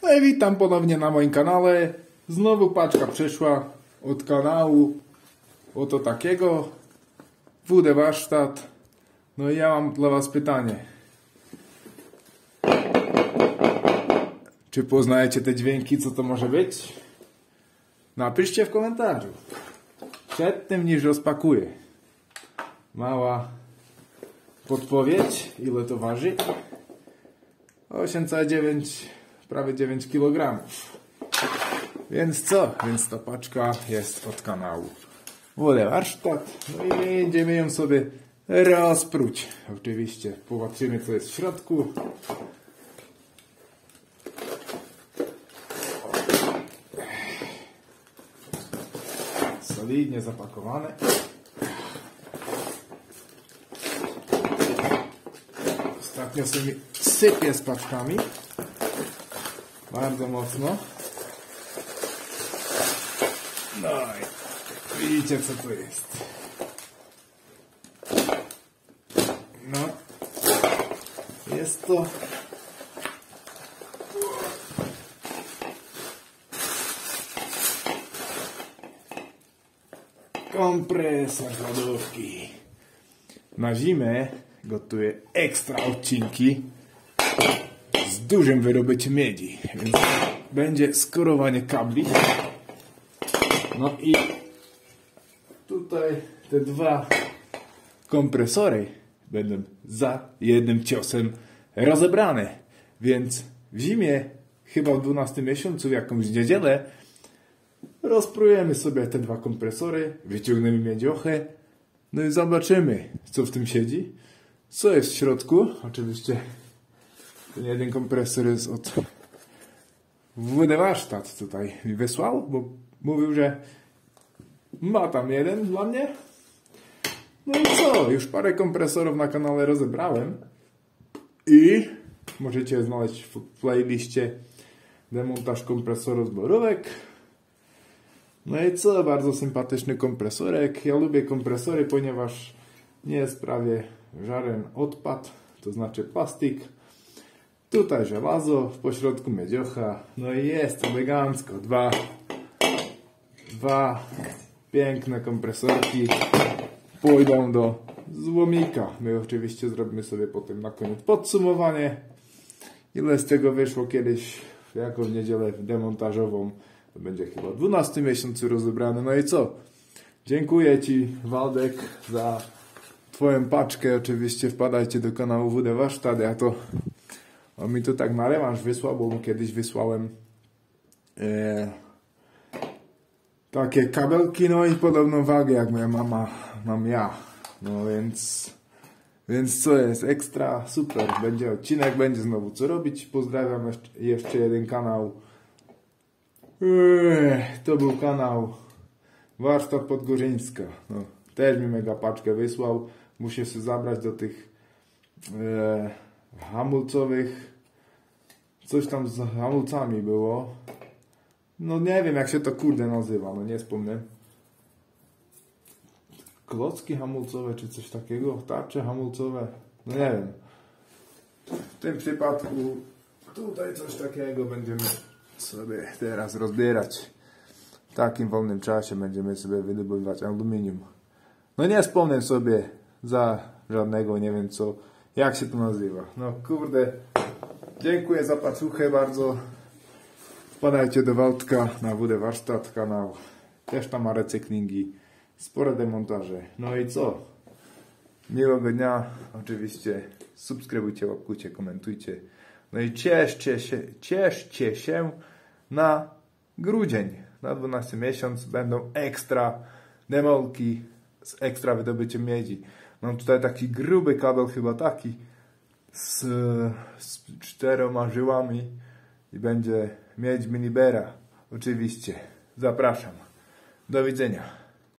No i witam ponownie na moim kanale. Znowu paczka przyszła od kanału oto takiego WD Warsztat. No i ja mam dla was pytanie. Czy poznajecie te dźwięki, co to może być? Napiszcie w komentarzu. Przed tym niż rozpakuję. Mała podpowiedź, ile to waży. 8,9, prawie 9 kg. Więc co? Więc ta paczka jest od kanału WD Warsztat. No i będziemy ją sobie rozpróć. Oczywiście popatrzymy, co jest w środku. Solidnie zapakowane. Ostatnio sobie sypię z paczkami. Bardzo mocno. No i widzicie, co to jest. No. Jest to kompresor lodówki. Na zimę gotuję ekstra odcinki z dużym wydobyciem miedzi, więc będzie skórowanie kabli. No i tutaj te dwa kompresory będą za jednym ciosem rozebrane, więc w zimie, chyba w 12 miesiącu, w jakąś niedzielę, rozprujemy sobie te dwa kompresory, wyciągniemy miedziochę, no i zobaczymy, co w tym siedzi, co jest w środku. Oczywiście ten jeden kompresor jest od WD Warsztat, tutaj mi wysłał, bo mówił, że ma tam jeden dla mnie. No i co? Już parę kompresorów na kanale rozebrałem i możecie znaleźć w playliście demontaż kompresorów z borówek. No i co? Bardzo sympatyczny kompresorek. Ja lubię kompresory, ponieważ nie jest prawie żaden odpad, to znaczy plastik. Tutaj żelazo, w pośrodku miedziocha. No i jest elegancko. Dwa piękne kompresorki pójdą do złomika. My oczywiście zrobimy sobie potem na koniec podsumowanie, ile z tego wyszło kiedyś jako w niedzielę demontażową. To będzie chyba w 12 miesiącu rozebrane. No i co? Dziękuję Ci, Waldek, za Twoją paczkę. Oczywiście wpadajcie do kanału WD Warsztat. Ja to on mi to tak na rewanż wysłał, bo mu kiedyś wysłałem takie kabelki, no i podobną wagę jak moja mama mam ja. No więc co jest? Ekstra, super. Będzie odcinek, będzie znowu co robić. Pozdrawiam jeszcze jeden kanał. To był kanał Warsztat Podgórzyńska. No, też mi mega paczkę wysłał. Muszę się zabrać do tych hamulcowych. Coś tam z hamulcami było. No nie wiem, jak się to kurde nazywa. No nie wspomnę. Klocki hamulcowe czy coś takiego. Tarcze hamulcowe. No nie wiem. W tym przypadku tutaj coś takiego będziemy sobie teraz rozbierać. W takim wolnym czasie będziemy sobie wydobywać aluminium. No nie wspomnę sobie za żadnego, nie wiem co, jak się to nazywa. No kurde, dziękuję za paczuchę bardzo. Wpadajcie do Waldka na WD Warsztat kanał. Też tam ma recyklingi, spore demontaże. No i co? Miłego dnia. Oczywiście subskrybujcie, łapkujcie, komentujcie. No i cieszcie się na grudzień. Na 12 miesiąc będą ekstra demolki z ekstra wydobyciem miedzi. Mam tutaj taki gruby kabel, chyba taki, z 4 żyłami i będzie miedź minibera. Oczywiście. Zapraszam. Do widzenia.